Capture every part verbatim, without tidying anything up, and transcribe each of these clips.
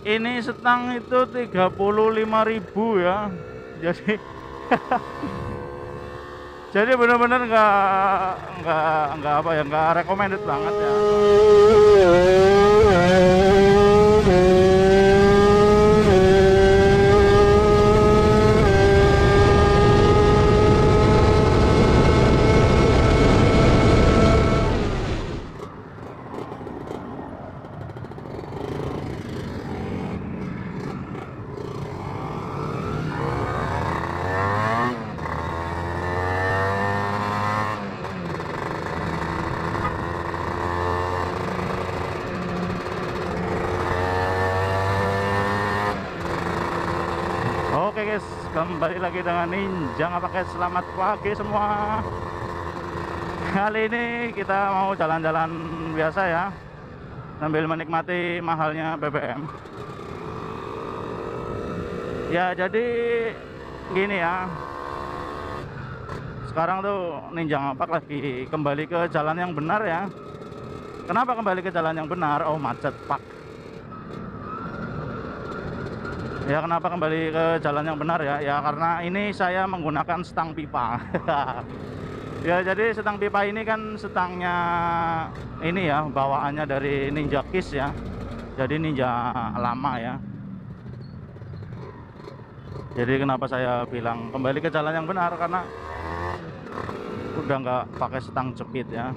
ini setang itu tiga puluh lima ribu ya. Jadi jadi benar-benar nggak nggak nggak apa ya, nggak recommended banget ya. Oke guys, kembali lagi dengan Ninja Ngapaket. Selamat pagi semua. Kali ini kita mau jalan-jalan biasa ya, sambil menikmati mahalnya B B M. Ya jadi gini ya, sekarang tuh Ninja Ngapak lagi kembali ke jalan yang benar ya. Kenapa kembali ke jalan yang benar? Oh, macet pak. Ya kenapa kembali ke jalan yang benar ya? Ya karena ini saya menggunakan stang pipa. Ya jadi stang pipa ini kan stangnya ini ya, bawaannya dari Ninja Kiss ya. Jadi Ninja lama ya. Jadi kenapa saya bilang kembali ke jalan yang benar, karena udah nggak pakai stang jepit ya.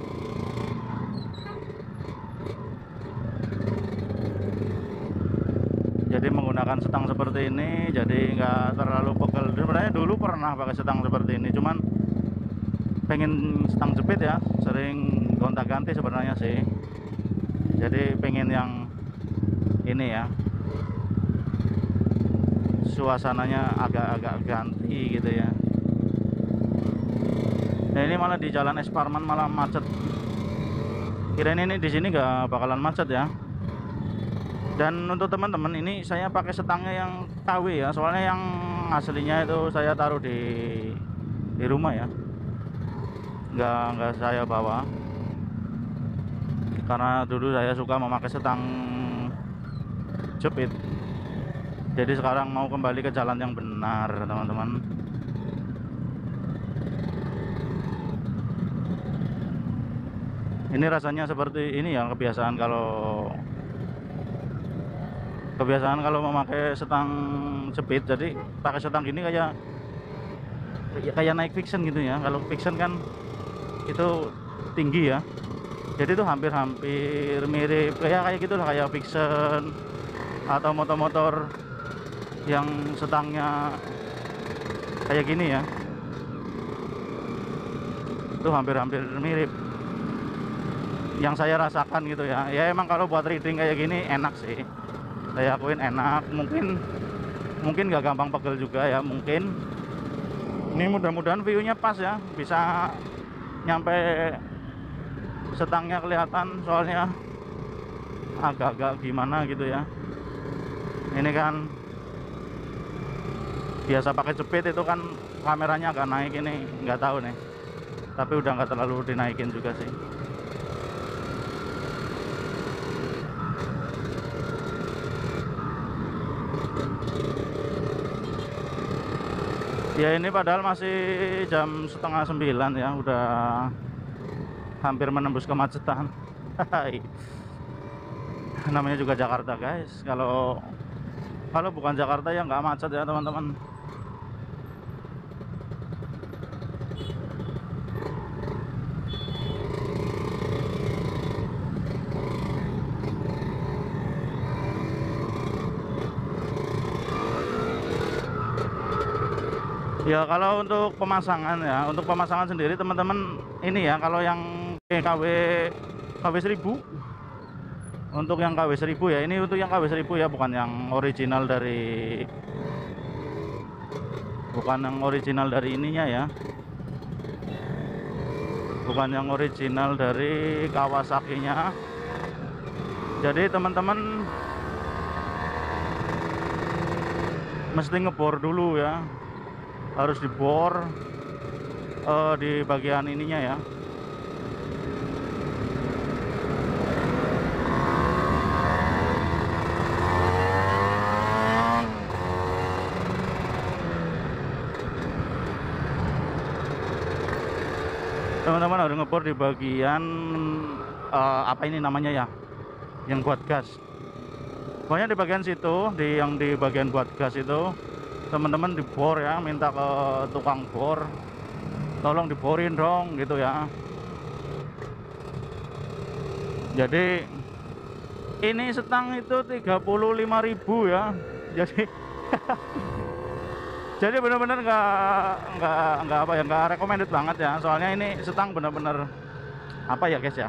Jadi menggunakan stang seperti ini, jadi nggak terlalu pegel. Sebenarnya dulu pernah pakai stang seperti ini, cuman pengen stang jepit ya, sering gonta-ganti sebenarnya sih. Jadi pengen yang ini ya, suasananya agak-agak ganti gitu ya. Nah ini malah di jalan Esparman malah macet. Kirain ini di sini nggak bakalan macet ya. Dan untuk teman-teman, ini saya pakai setangnya yang K W ya, soalnya yang aslinya itu saya taruh di di rumah ya, nggak nggak saya bawa karena dulu saya suka memakai setang jepit. Jadi sekarang mau kembali ke jalan yang benar teman-teman. Ini rasanya seperti ini ya, kebiasaan kalau kebiasaan kalau memakai setang jepit. Jadi pakai setang gini kayak kayak naik fiction gitu ya. Kalau fiction kan itu tinggi ya, jadi itu hampir-hampir mirip kayak kayak gitulah, kayak fiction atau motor-motor yang setangnya kayak gini ya, itu hampir-hampir mirip yang saya rasakan gitu ya. Ya emang kalau buat reading kayak gini enak sih, saya akuin enak. Mungkin mungkin nggak gampang pegel juga ya, mungkin. Ini mudah-mudahan view-nya pas ya, bisa nyampe setangnya kelihatan, soalnya agak-agak gimana gitu ya. Ini kan biasa pakai jepit itu kan kameranya agak naik, ini nggak tahu nih, tapi udah nggak terlalu dinaikin juga sih. Ya ini padahal masih jam setengah sembilan ya, udah hampir menembus kemacetan. Namanya juga Jakarta guys, kalau kalau bukan Jakarta ya nggak macet ya teman-teman. Ya kalau untuk pemasangan ya, untuk pemasangan sendiri teman-teman, ini ya kalau yang K W K W seribu, untuk yang K W seribu ya, ini untuk yang K W seribu ya, bukan yang original dari bukan yang original dari ininya ya, bukan yang original dari Kawasaki-nya. Jadi teman-teman mesti ngebor dulu ya, harus dibor uh, di bagian ininya ya. teman-teman harus ngebor di bagian uh, apa ini namanya ya, yang buat gas. Pokoknya di bagian situ, di yang di bagian buat gas itu teman-teman dibor ya, minta ke tukang bor, tolong diborin dong gitu ya. Jadi ini setang itu tiga puluh lima ribu ya. Jadi jadi benar-benar nggak nggak nggak apa ya, nggak recommended banget ya. Soalnya ini setang benar-benar apa ya guys ya.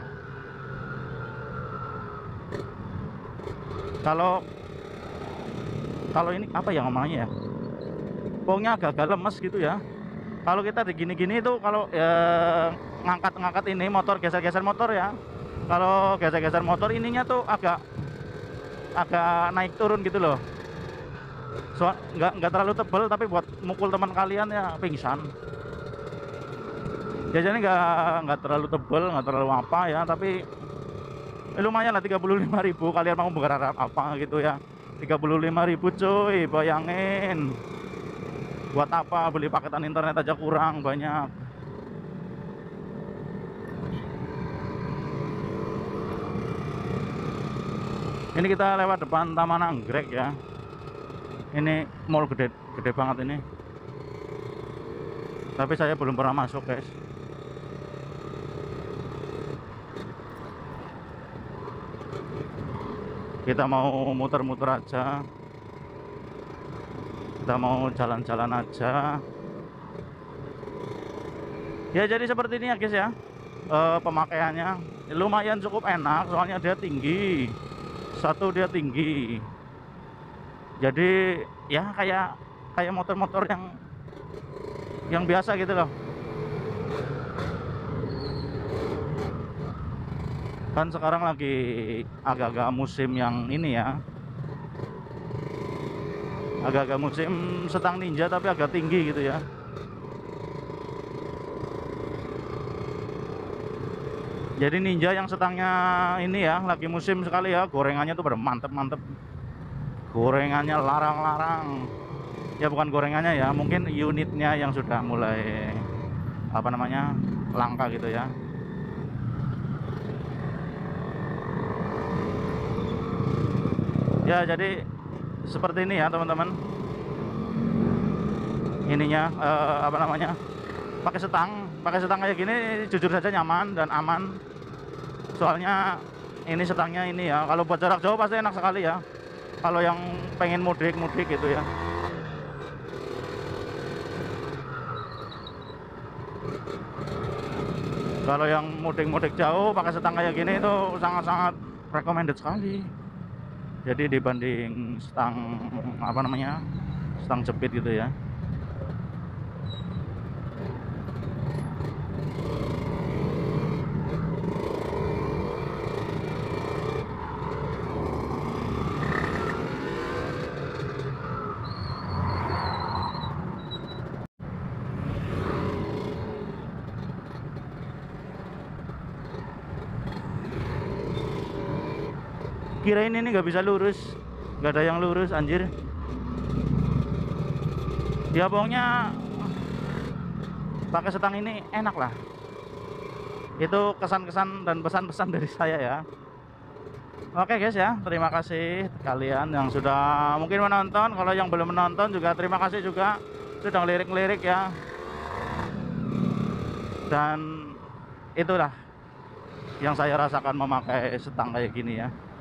Kalau kalau ini apa ya ngomongnya ya, pokoknya agak-agak lemes gitu ya. Kalau kita di gini-gini itu kalau ya, ngangkat-ngangkat ini motor, geser-geser motor ya. Kalau geser-geser motor ininya tuh agak agak naik turun gitu loh. So, nggak nggak terlalu tebal, tapi buat mukul teman kalian ya pingsan. Jajannya nggak nggak terlalu tebal, nggak terlalu apa ya, tapi eh, lumayan lah tiga puluh lima ribu. Kalian mau berharap apa gitu ya? tiga puluh lima ribu cuy, bayangin. Buat apa beli paketan internet aja kurang banyak. Ini kita lewat depan Taman Anggrek ya. Ini mall gede gede banget ini. Tapi saya belum pernah masuk guys. Kita mau muter-muter aja. Kita mau jalan-jalan aja. Ya jadi seperti ini ya guys ya. E, pemakaiannya lumayan cukup enak, soalnya dia tinggi. Satu dia tinggi. Jadi ya kayak kayak motor-motor yang yang biasa gitu loh. Kan sekarang lagi agak-agak musim yang ini ya, agak-agak musim setang ninja tapi agak tinggi gitu ya. Jadi ninja yang setangnya ini ya lagi musim sekali ya, gorengannya tuh pada mantep-mantep. Gorengannya larang-larang. Ya bukan gorengannya ya, mungkin unitnya yang sudah mulai apa namanya langka gitu ya. Ya jadi seperti ini ya teman-teman. Ininya eh, apa namanya, pakai setang, pakai setang kayak gini jujur saja nyaman dan aman. Soalnya ini setangnya ini ya, kalau buat jarak jauh pasti enak sekali ya. Kalau yang pengen mudik-mudik gitu ya. Kalau yang mudik-mudik jauh pakai setang kayak gini itu sangat-sangat recommended sekali. Jadi dibanding setang apa namanya, setang jepit gitu ya. Kirain ini nggak bisa lurus, nggak ada yang lurus anjir. Ya pokoknya pakai setang ini enak lah. Itu kesan-kesan dan pesan-pesan dari saya ya. Oke guys ya, terima kasih kalian yang sudah mungkin menonton. Kalau yang belum menonton juga terima kasih juga sudah ngelirik-ngelirik ya. Dan itulah yang saya rasakan memakai setang kayak gini ya.